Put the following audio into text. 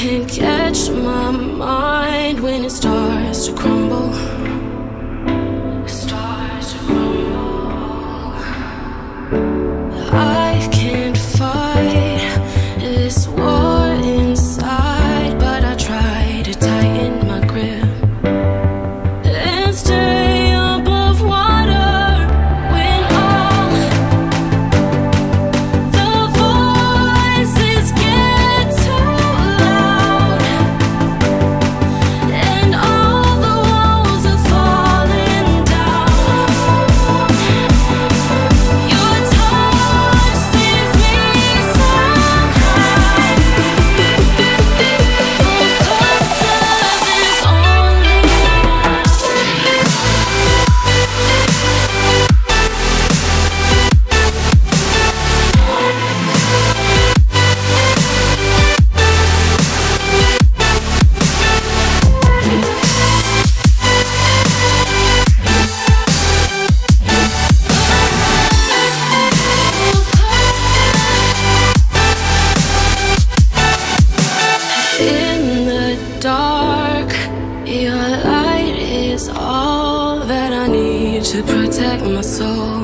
can't catch my mind when it starts to crumble. It starts to crumble. I can't fight this war inside, but I try to tighten my grip and stay above water when all the voices get too loud and all the walls are falling down. Your touch leaves me somehow closer than only. In the dark, your light is all that I need to protect my soul.